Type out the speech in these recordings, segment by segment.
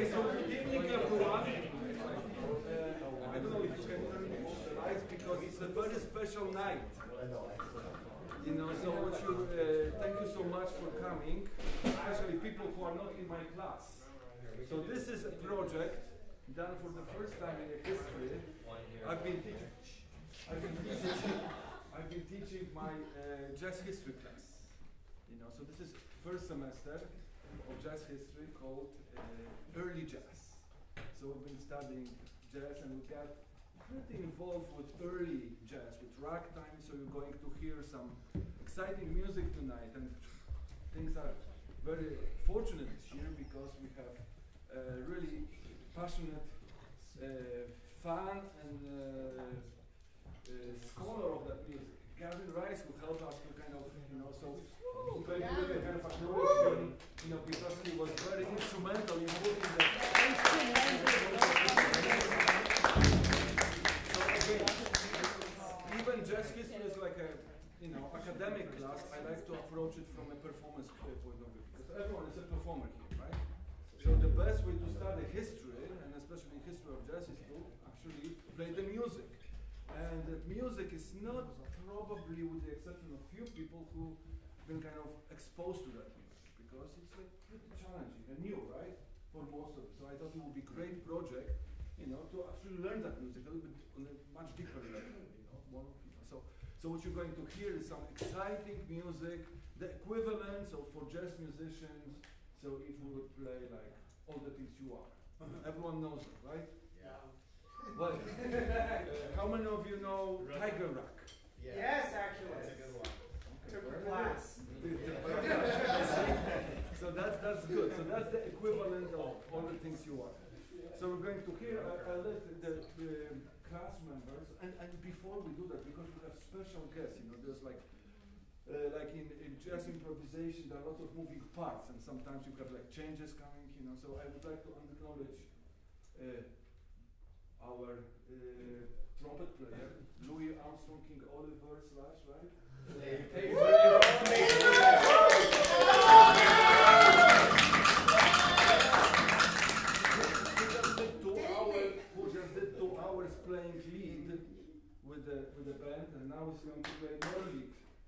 Okay, so good evening everyone. I don't know if you can turn the lights because it's a very special night. You know, so thank you so much for coming, especially people who are not in my class. So this is a project done for the first time in history. I've been teaching my jazz history class. You know, so this is first semester of jazz history called early jazz. So we've been studying jazz and we got pretty involved with early jazz, with ragtime. So you're going to hear some exciting music tonight, and things are very fortunate this year because we have really passionate, fan and scholar of that music, Gavin Rice, who helped us to kind of, you know, so maybe we can have acknowledge him, you know, because he was very instrumental in putting that. So again, even jazz history is like a, you know, academic class. I like to approach it from a performance point of view, because everyone is a performer here, right? So the best way to study history, and especially history of jazz, is to actually play the music. And that music is not probably, with the exception of few people who have been kind of exposed to that music, because it's like pretty challenging and new, right? For most of it. So I thought it would be a great project, you know, to actually learn that music a little bit on a much deeper level, you know, more people. So what you're going to hear is some exciting music, the equivalent, so for jazz musicians, so if we would play like All the Things You Are. Everyone knows it, right? Yeah. Well, how many of you know Tiger Rock? Yeah. Yes, actually. That's a good one. Took a class. So that's good. So that's the equivalent of All the Things You Are. So we're going to hear, I'll let the class members, and before we do that, because we have special guests, you know, there's like in jazz improvisation, there are lots of moving parts, and sometimes you have like changes coming, you know, so I would like to acknowledge our trumpet player, Louis Armstrong King Oliver Slash, right? Who just did 2 hours playing lead with the band, and now he's going to play more lead.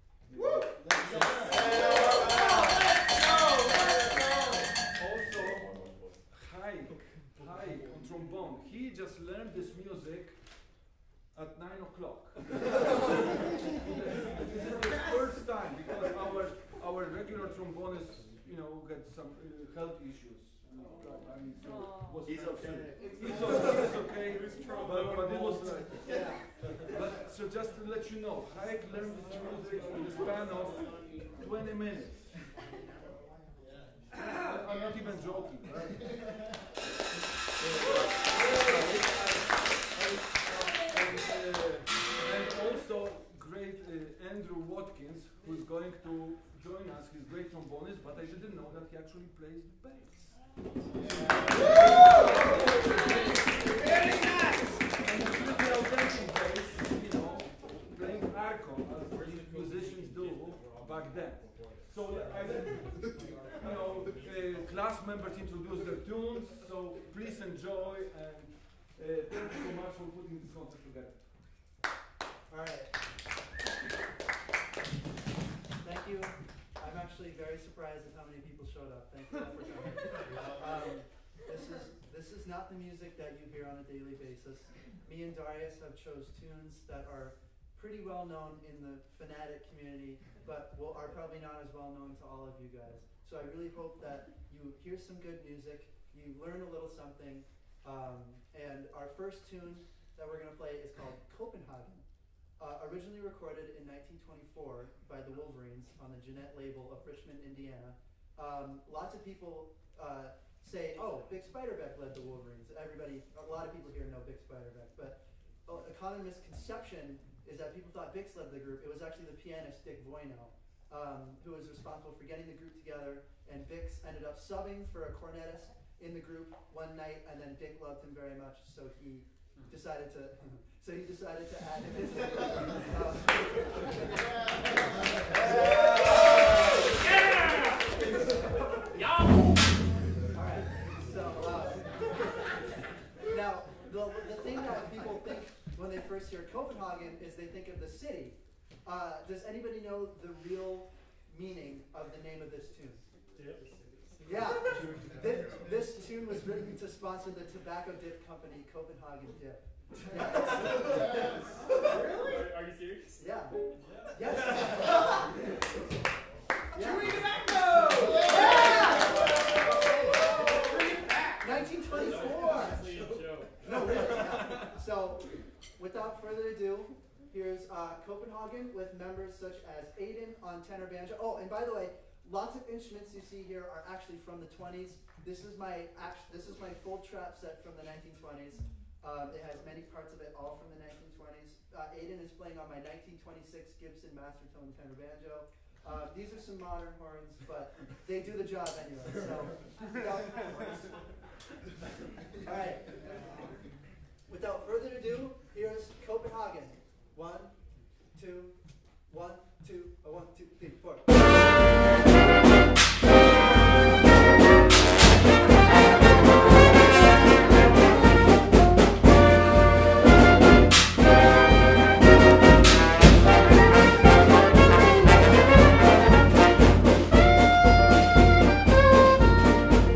Also, Haik on trombone. He just learned this music at 9 o'clock. This is the first time, because our regular trombonist, you know, got some health issues. I mean, so he's okay. He's okay. But it was like, yeah. But so just to let you know, Haik learned this music in the span of 20 minutes. I'm not even joking, right? And also great Andrew Watkins, who's going to join us. He's a great trombonist, but I didn't know that he actually plays the bass. Very nice! And it's really authentic bass, you know, playing arco, as musicians do back then. So I let, you know, class members introduce their tunes, so please enjoy, and thank you so much for putting this concert together. All right. Thank you. I'm actually very surprised at how many people showed up. Thank you all for coming. This is not the music that you hear on a daily basis. Me and Darius have chose tunes that are pretty well known in the fanatic community, but are probably not as well known to all of you guys. So I really hope that you hear some good music, you learn a little something, and our first tune that we're going to play is called Copenhagen. Originally recorded in 1924 by the Wolverines on the Jeanette label of Richmond, Indiana. Lots of people say, oh, Bix Beiderbecke led the Wolverines. A lot of people here know Bix Beiderbecke, but a common misconception is that people thought Bix led the group. It was actually the pianist Dick Voyno, who was responsible for getting the group together, and Bix ended up subbing for a cornetist in the group one night, and then Dick loved him very much, so he decided to add him into the group. All right, so Copenhagen is they think of the city. Does anybody know the real meaning of the name of this tune? Yeah. This tune was written to sponsor the tobacco dip company Copenhagen Dip. Yeah, Really? Are you serious? yeah. Yes. Chewy tobacco! Yeah! Bring it back! 1924. Honestly, a joke. No, really. Yeah. So, without further ado, here's Copenhagen with members such as Aiden on tenor banjo. Oh, and by the way, lots of instruments you see here are actually from the 20s. This is my full trap set from the 1920s. It has many parts of it all from the 1920s. Aiden is playing on my 1926 Gibson Mastertone tenor banjo. These are some modern horns, but they do the job anyway. So, all right. Without further ado, here's Copenhagen. 1, 2, 1, 2, 1, 2, 3, 4.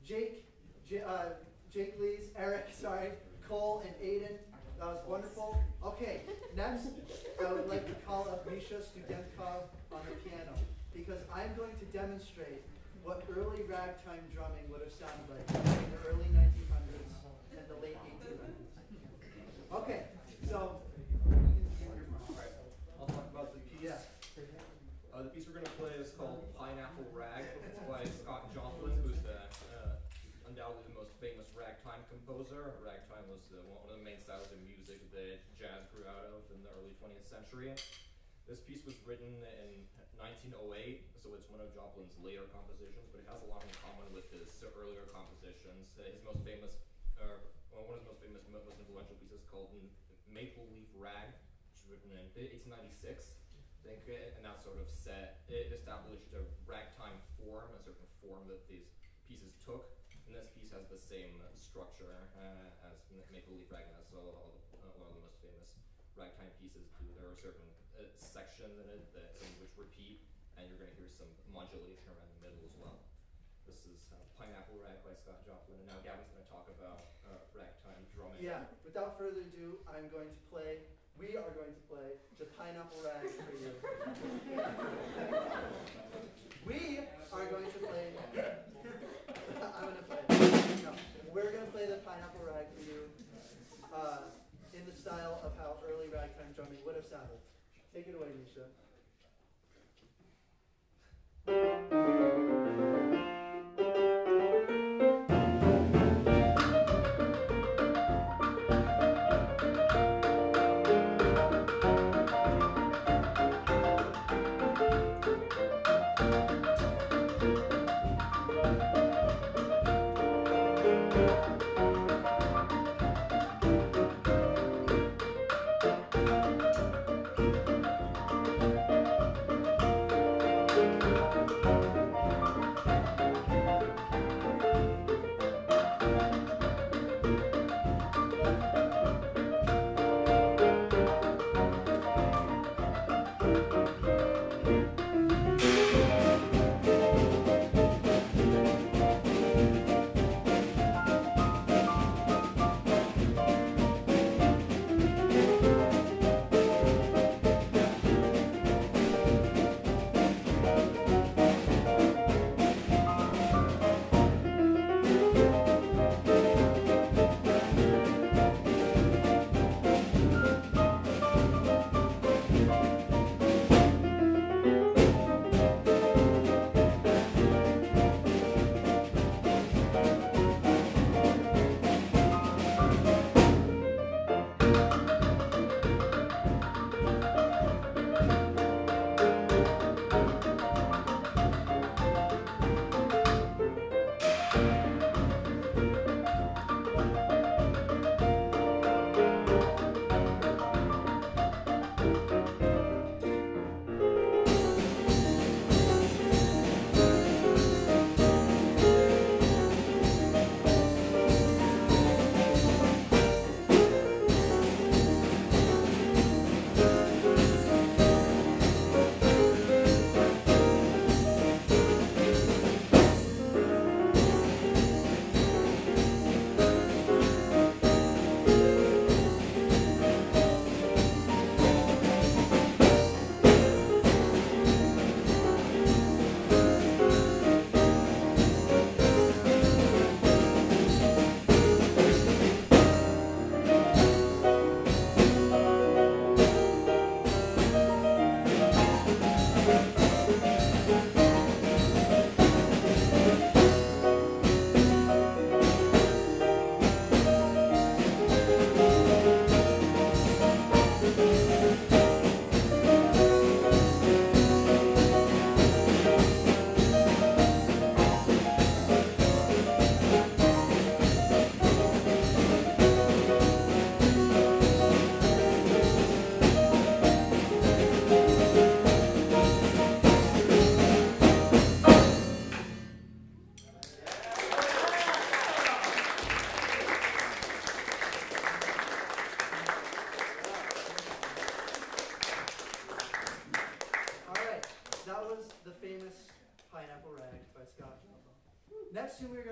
Jake Lees, Eric, sorry, Cole, and Aiden. That was wonderful. Okay, next, I would like to call up Misha Studenkov on the piano, because I'm going to demonstrate what early ragtime drumming would have sounded like in the early 1900s and the late 1800s. Okay, so. Alright, I'll talk about the piece. Yeah. The piece we're going to play is called Pineapple Rag. It's by Scott Joplin, who's the undoubtedly the most famous ragtime composer. Ragtime was one of the main styles of music that jazz grew out of in the early 20th century. This piece was written in 1908, so it's one of Joplin's later compositions, but it has a lot in common with his earlier compositions. His most famous, one of his most famous, most influential pieces called Maple Leaf Rag, which was written in 1896. I think, and that sort of it established a ragtime form, a certain form that these pieces took. And this piece has the same structure as Maple Leaf Rag has, so one of the most famous ragtime pieces do. There are certain sections in it that some of which repeat, and you're going to hear some modulation around the middle as well. This is Pineapple Rag by Scott Joplin, and now Gavin's going to talk about ragtime drumming. Yeah, without further ado, we are going to play the Pineapple Rag for you. We are going to play, we're going to play the Pineapple Rag for you in the style of how early ragtime drumming would have sounded. Take it away, Misha.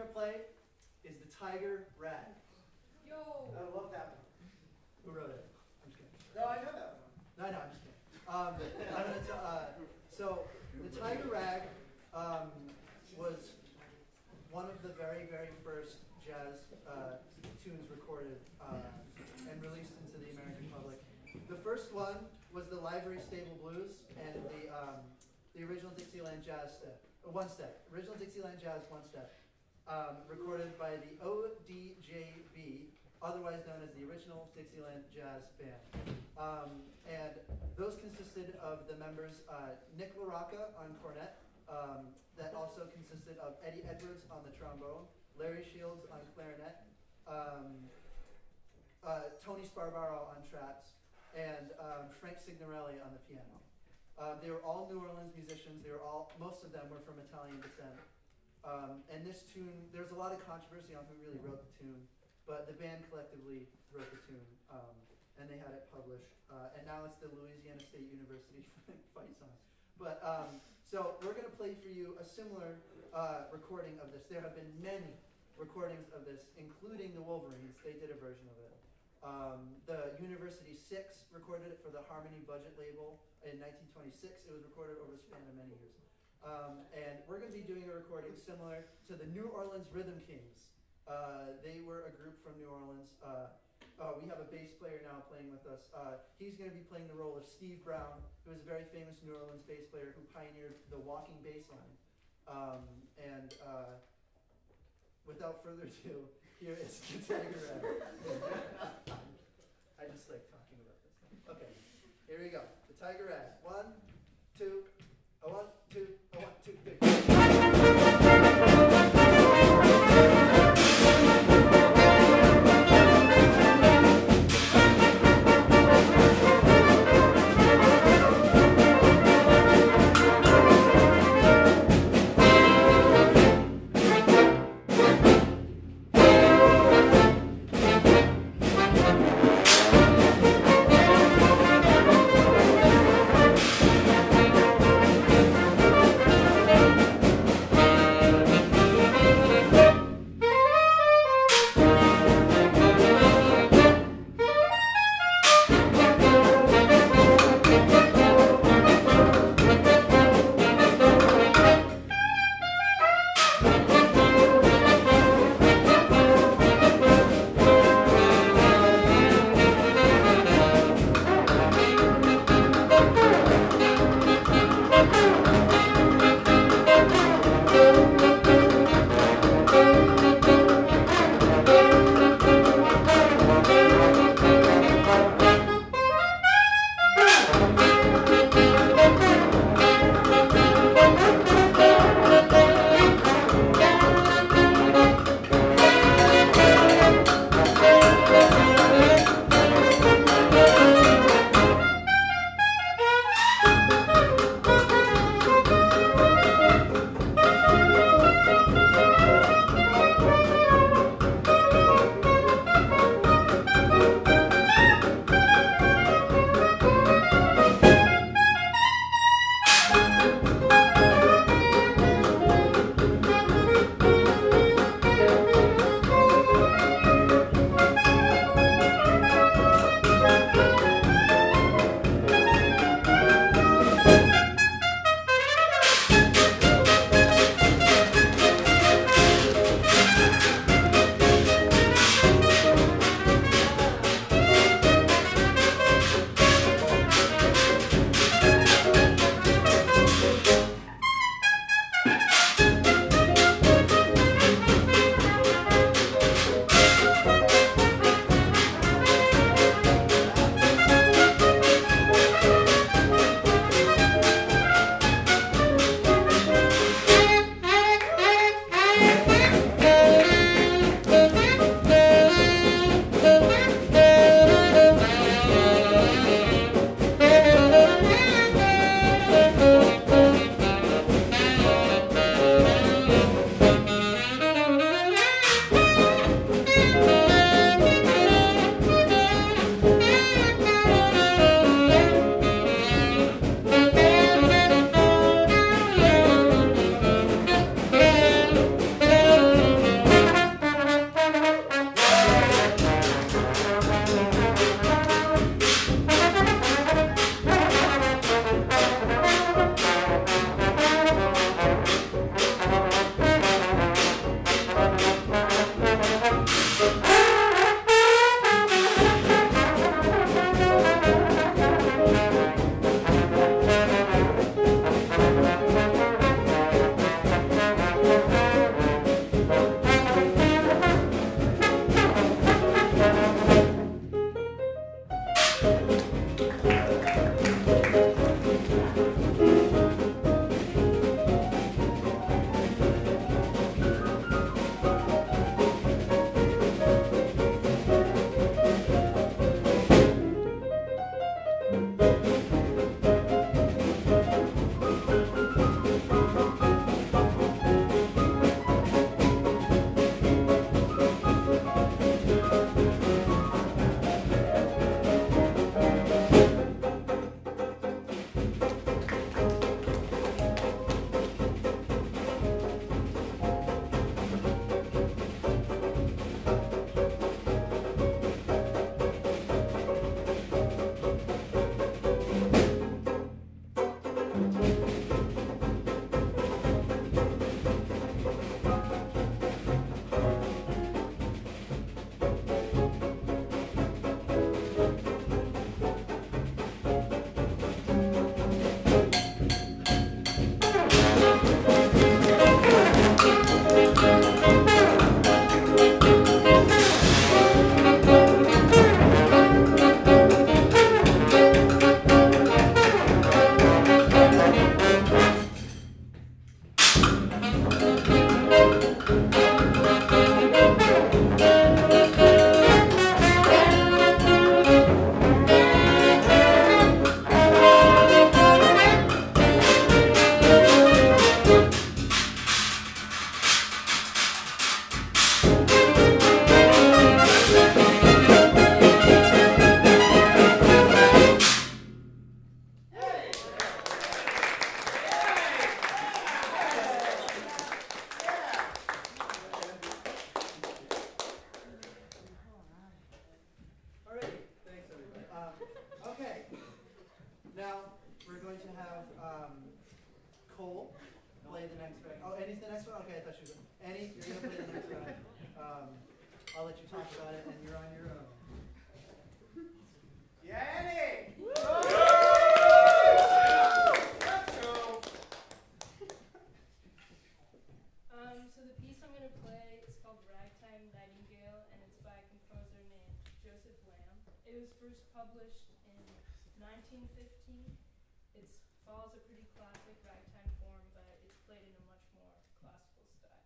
gonna play is the Tiger Rag. I love that one. Who wrote it? I'm just kidding. No, I know that one. No, I'm just kidding. I'm gonna so the Tiger Rag was one of the very, very first jazz tunes recorded and released into the American public. The first one was the Livery Stable Blues and the original Dixieland Jazz step, one step, original Dixieland Jazz one step, recorded by the ODJB, otherwise known as the Original Dixieland Jazz Band. And those consisted of the members Nick LaRocca on cornet, that also consisted of Eddie Edwards on the trombone, Larry Shields on clarinet, Tony Sparbaro on traps, and Frank Signorelli on the piano. They were all New Orleans musicians. Most of them were from Italian descent. And this tune, there's a lot of controversy on who really wrote the tune, but the band collectively wrote the tune, and they had it published. And now it's the Louisiana State University fight song. But so we're going to play for you a similar recording of this. There have been many recordings of this, including the Wolverines. They did a version of it. The University 6 recorded it for the Harmony Budget label in 1926. It was recorded over a span of many years. And we're going to be doing a recording similar to the New Orleans Rhythm Kings. They were a group from New Orleans. We have a bass player now playing with us. He's going to be playing the role of Steve Brown, who is a very famous New Orleans bass player who pioneered the walking bass line. Without further ado, here is the Tiger Rag. I just like talking about this. Okay, here we go. The Tiger Rag. 1, 2, 1, 2, 1, 2, 3. I'll let you talk about it, and you're on your own. Yanni! Let's go! So the piece I'm going to play is called Ragtime Nightingale, and it's by a composer named Joseph Lamb. It was first published in 1915. It follows a pretty classic ragtime form, but it's played in a much more classical style.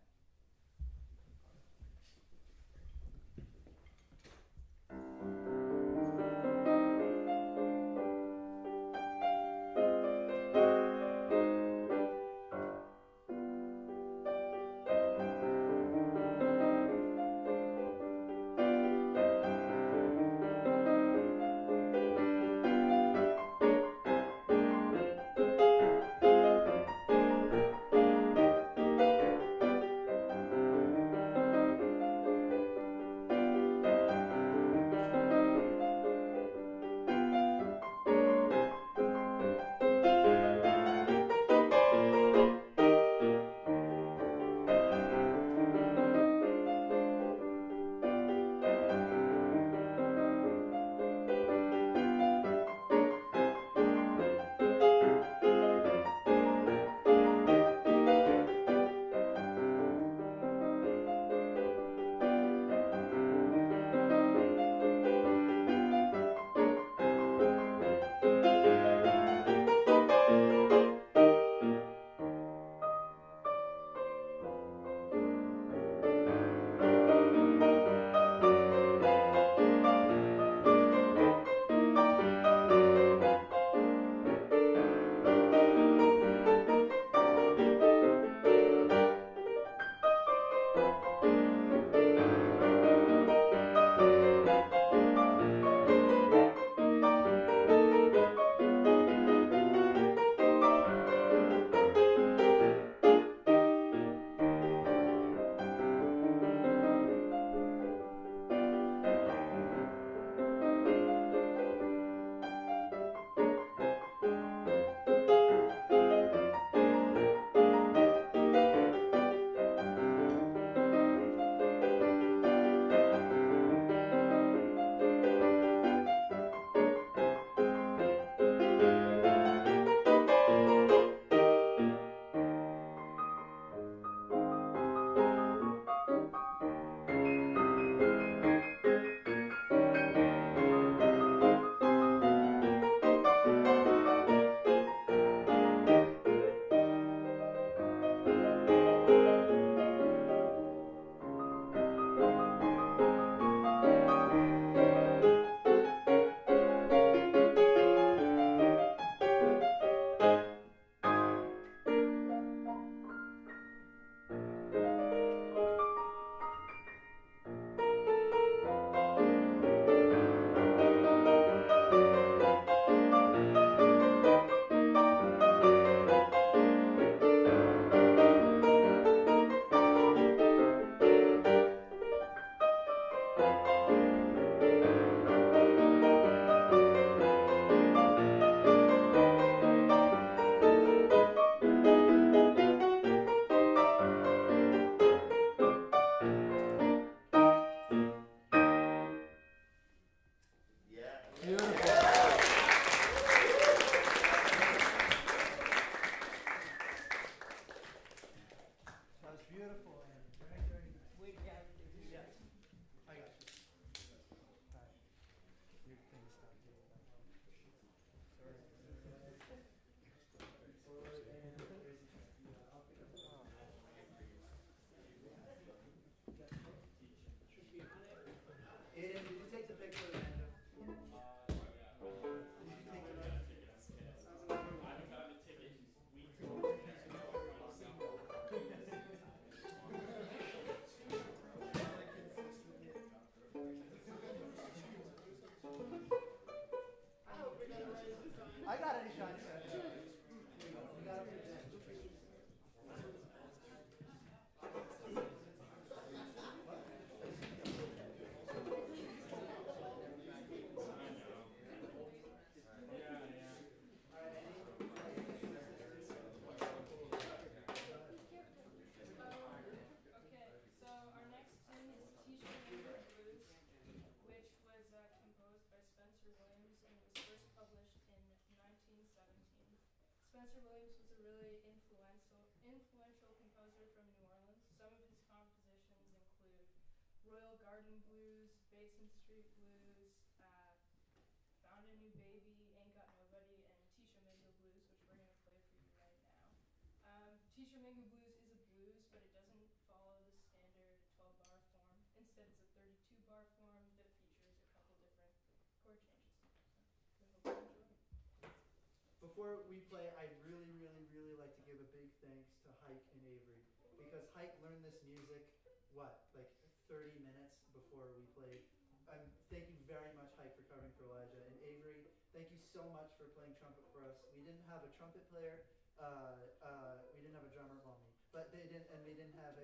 Spencer Williams was a really influential composer from New Orleans. Some of his compositions include Royal Garden Blues, Basin Street Blues, Found a New Baby, Ain't Got Nobody, and Tishomingo Blues, which we're going to play for you right now. Tishomingo Blues is a blues, but it doesn't follow the standard 12-bar form. Instead, it's a 32-bar form that features a couple different chord changes. So, we hope you enjoy. Before we play, I'd really, really, really like to give a big thanks to Hike and Avery, because Hike learned this music, like 30 minutes before we played. Thank you very much, Hike, for covering for Elijah. And Avery, thank you so much for playing trumpet for us. We didn't have a trumpet player, we didn't have a drummer, well, me, but we didn't have a,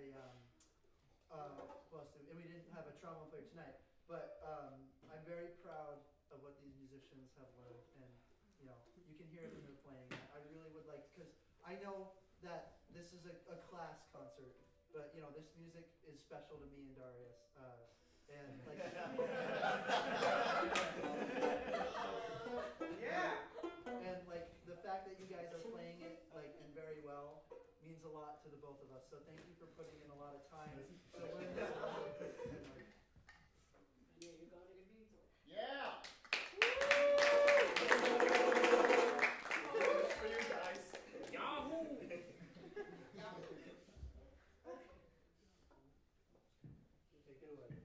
and we didn't have a trombone player tonight. But I'm very proud of what these musicians have learned, and you know, you can hear it when they're playing. I really would like, because I know that this is a class concert, but you know, this music is special to me and Darius. And like, Yeah. and like the fact that you guys are playing it like and very well means a lot to the both of us. So thank you for putting in a lot of time to learn this. Yeah, you're gonna get beat. Yeah! For you guys. Yahoo! Take it away.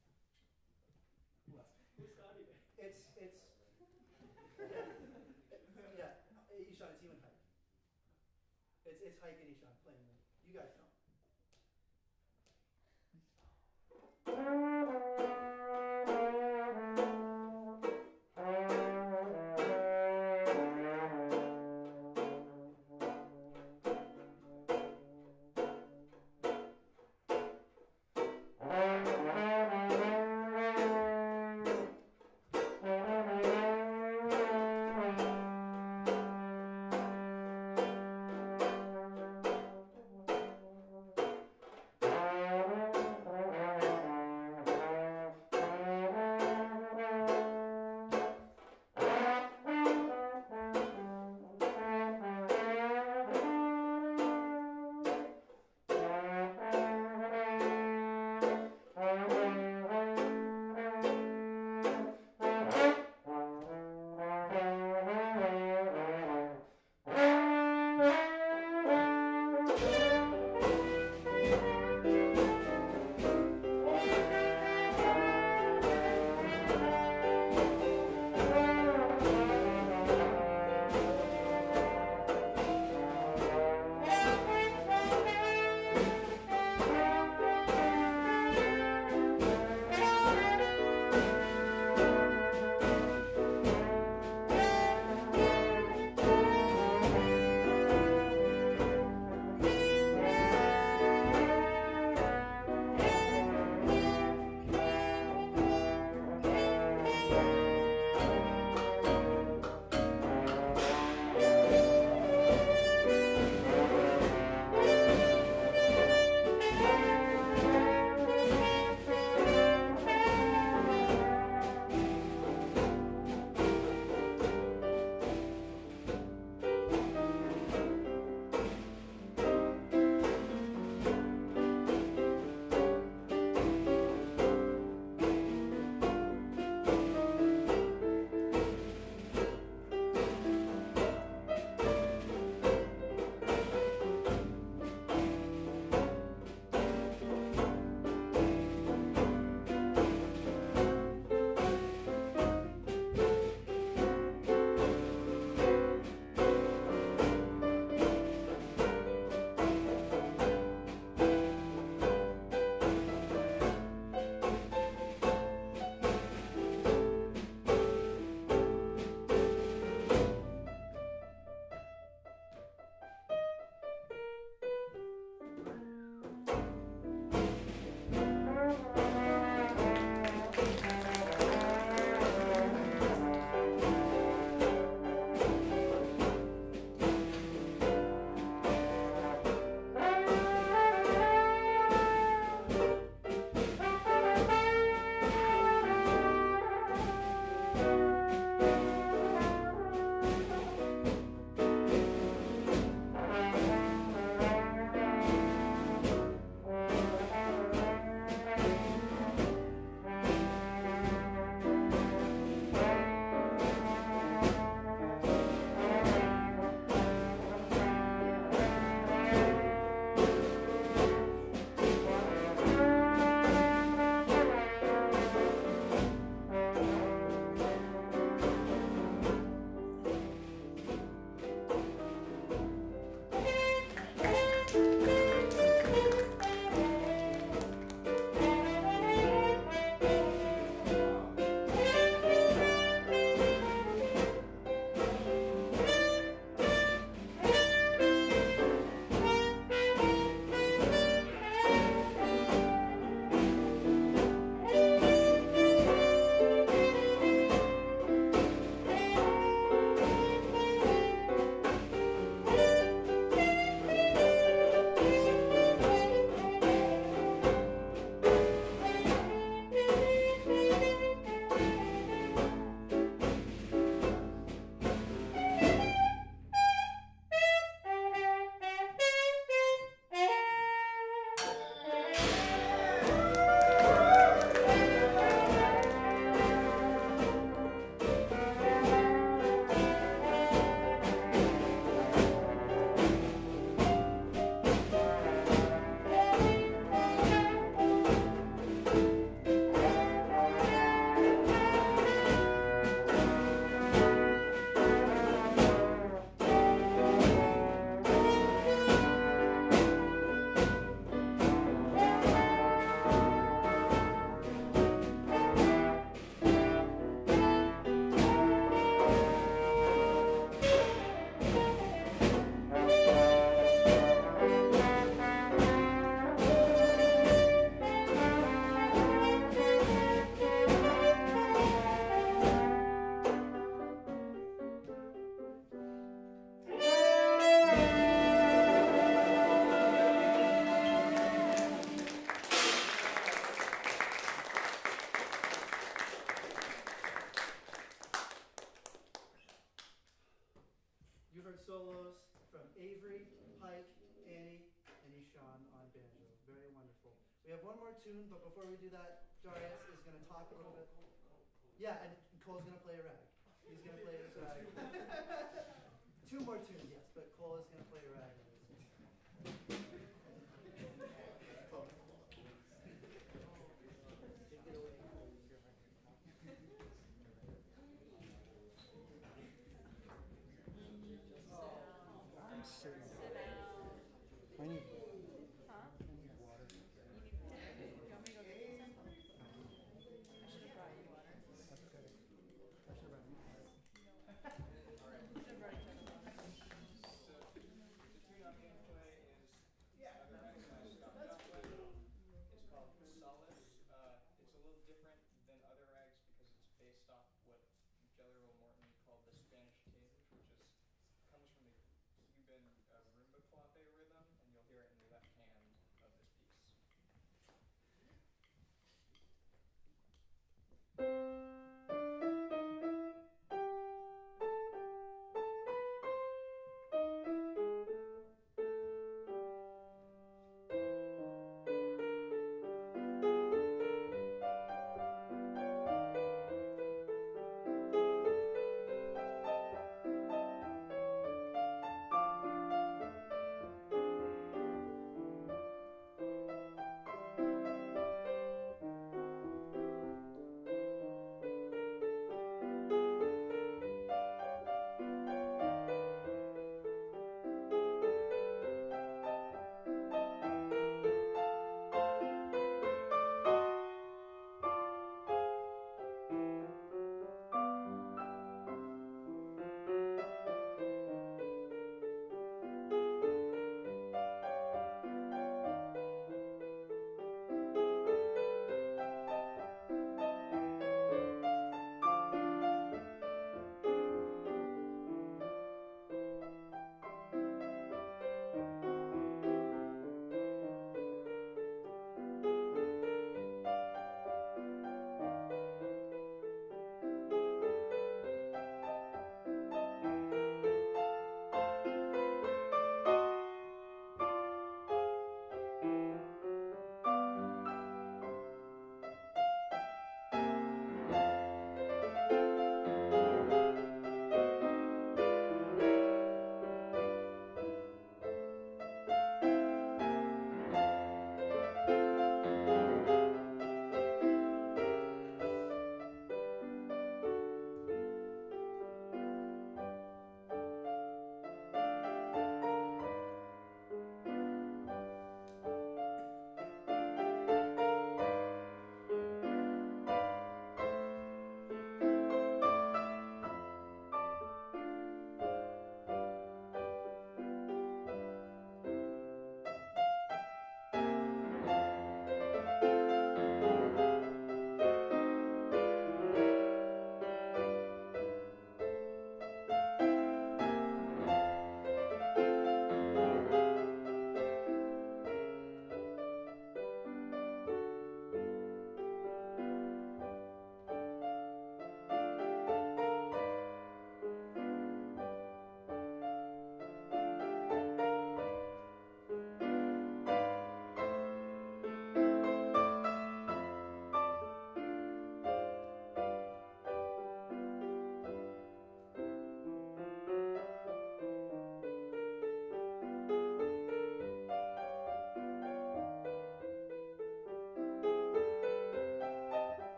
Who's starting? It's yeah, Ishan, it's you and Hike. It's Hike and Ishan playing them. You guys know. tune, but before we do that, Darius is going to talk a little bit. Yeah, and Cole's going to play a rag. He's going to play his rag. 2 more tunes, yes, but Cole is going to play a rag. Cole. Take it away. I'm sitting. Sit down. I need Huh? water. You need water? Do you want me to go get you some? I should have brought you water. That's okay. I should have I should have brought each other water.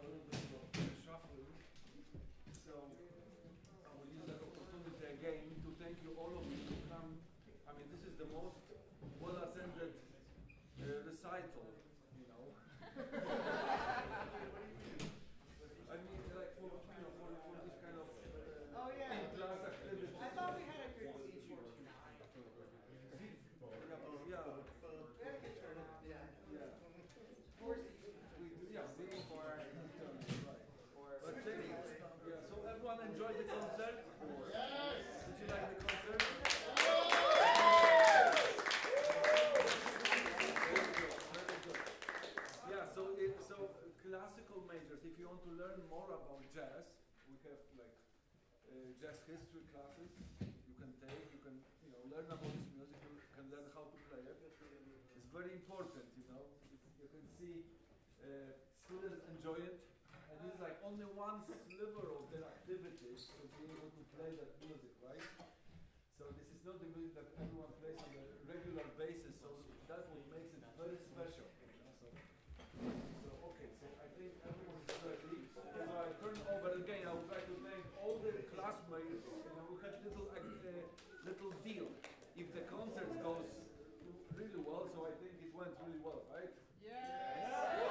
little bit of shuffling. So I will use that opportunity again to thank you all of you to come. I mean, this is the most well-attended recital, you know. I mean, like for this kind of Oh, yeah. class activity. I thought we had a good seat for tonight. Yeah, We had a good turnout. Yeah. yeah. Four seats. But thank you. Yeah, so everyone enjoyed the concert? Yes! Did you like the concert? Very good, very good. Yeah, so classical majors, if you want to learn more about jazz, we have like jazz history classes you can take, you can learn about this music, you can learn how to play it. It's very important, you know. You can see students enjoy it. And it's like only one sliver of their activities to be able to play that music, right? So this is not the music that everyone plays on a regular basis, so that's what makes it very special. So okay, so I think everyone is ready. So I turn over again, I would like to thank all the classmates. We had little deal. If the concert goes really well, so I think it went really well, right? Yes!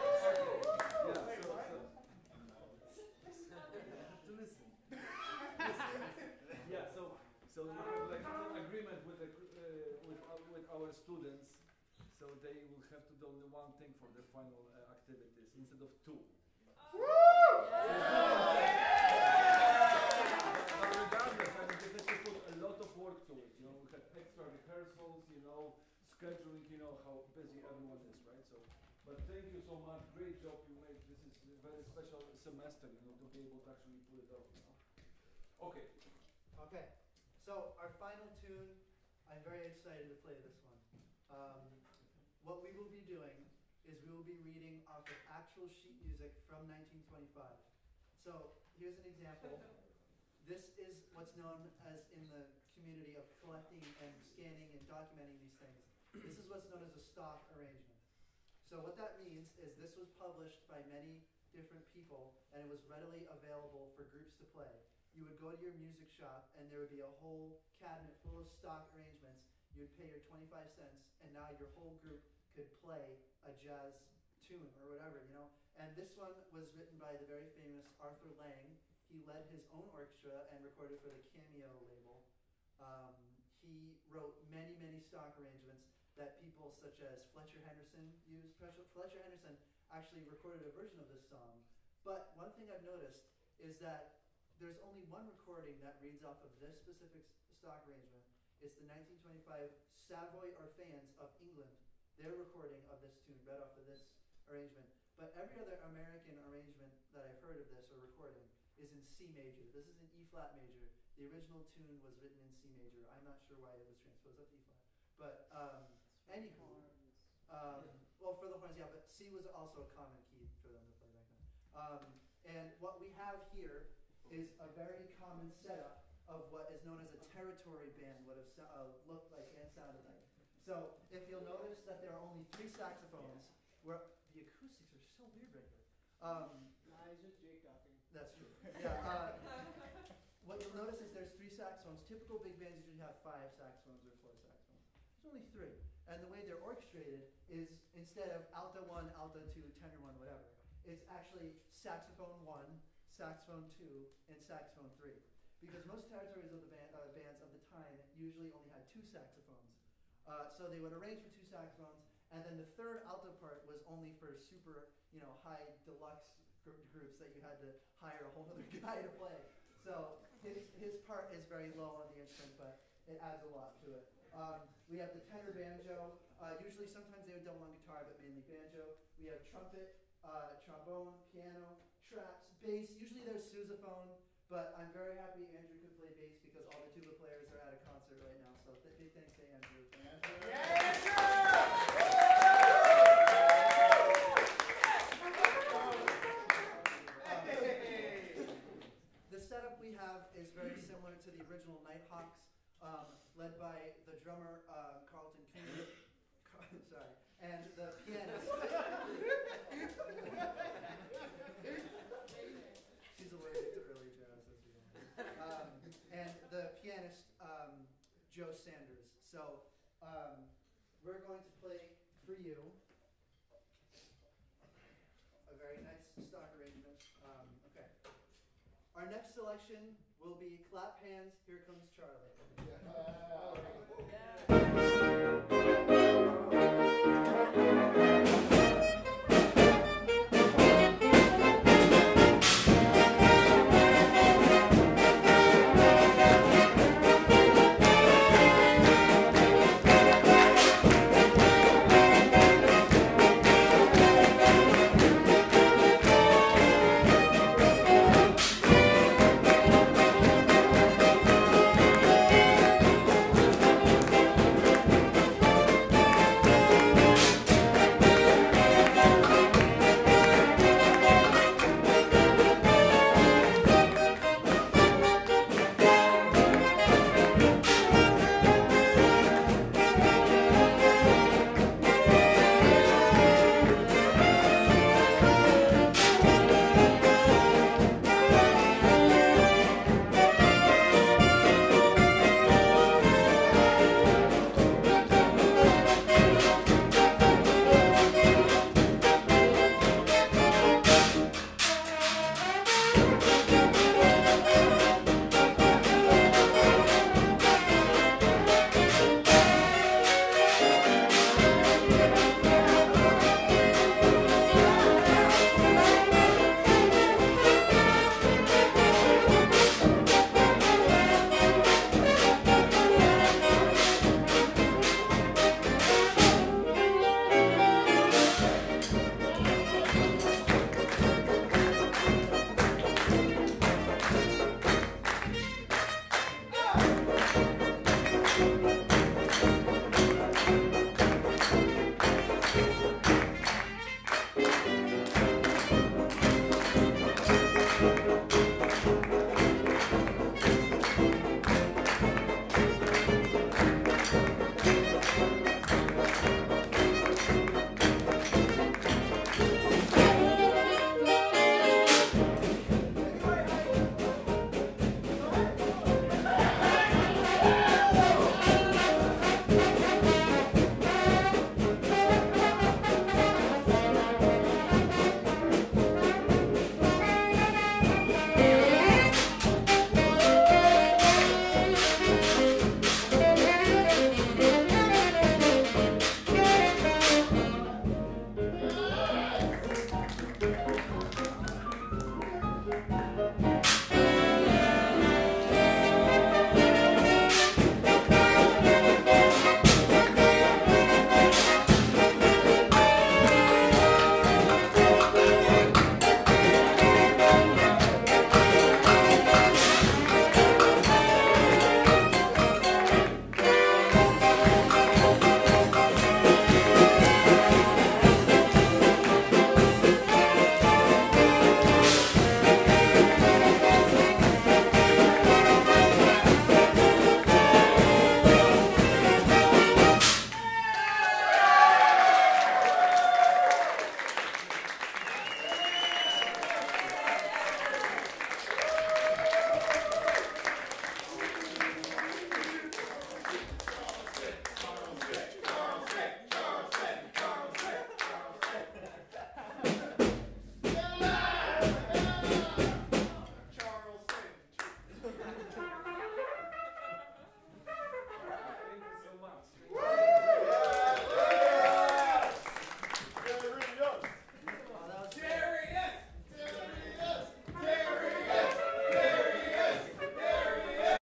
Yeah, so we have like an agreement with our students, so they will have to do only one thing for their final activities instead of two. But regardless, I mean, they have to put a lot of work to it. You know, we had extra rehearsals, scheduling, how busy everyone is, right? So, but thank you so much. Great job you made. This is a very special semester, to be able to actually pull it off. Okay. Okay, so our final tune, I'm very excited to play this one. What we will be doing is we will be reading off of actual sheet music from 1925. So here's an example. This is what's known as in the community of collecting and scanning and documenting these things. This is what's known as a stock arrangement. So what that means is this was published by many different people and it was readily available for groups to play. You would go to your music shop and there would be a whole cabinet full of stock arrangements. You'd pay your 25 cents and now your whole group could play a jazz tune or whatever, And this one was written by the very famous Arthur Lang. He led his own orchestra and recorded for the Cameo label. He wrote many, many stock arrangements that people such as Fletcher Henderson used. Fletcher Henderson actually recorded a version of this song. But one thing I've noticed is that there's only one recording that reads off of this specific stock arrangement. It's the 1925 Savoy Orpheans of England. Their recording of this tune read off of this arrangement. But every other American arrangement that I've heard of this or recording is in C major. This is in E flat major. The original tune was written in C major. I'm not sure why it was transposed up to E flat. But anywho, well, for the horns, yeah, but C was also a common key for them to play back then. And what we have here is a very common setup of what is known as a territory band would have looked like and sounded like. So if you'll notice that there are only 3 saxophones, where the acoustics are so weird right here. It's just Jake talking. That's true. Yeah. What you'll notice is there's 3 saxophones. Typical big bands usually have 5 saxophones or 4 saxophones. There's only 3. And the way they're orchestrated is instead of alto 1, alto 2, tenor 1, whatever, it's actually saxophone 1, saxophone 2, and saxophone 3. Because most territories of the bands of the time usually only had 2 saxophones. So they would arrange for 2 saxophones, and then the third alto part was only for super, high deluxe groups that you had to hire a whole other guy to play. So his part is very low on the instrument, but it adds a lot to it. We have the tenor banjo. Usually sometimes they would double on guitar, but mainly banjo. We have trumpet, trombone, piano, traps, bass. Usually there's sousaphone, but I'm very happy Andrew could play bass because all the tuba players are at a concert right now. So big thanks to Andrew. The setup we have is very similar to the original Nighthawks, led by the drummer Carlton Coon. Sorry, and the pianist. Joe Sanders. So we're going to play for you a very nice stock arrangement. Okay. Our next selection will be Clap Hands, Here Comes Charlie. Yeah.